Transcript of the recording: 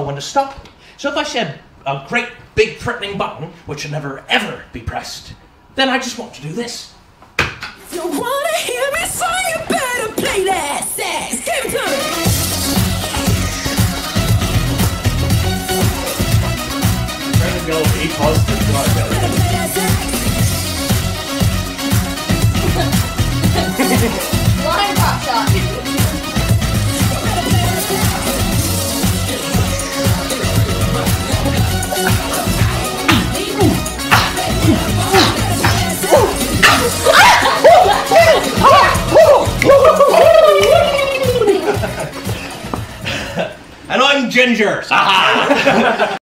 when to stop. So if I said a great big threatening button, which should never ever be pressed, then I just want to do this. You wanna hear me sing? You better play that sax. Give it to me. Trying to go A positive to our belly. Line pop shot. And I'm Ginger. Aha!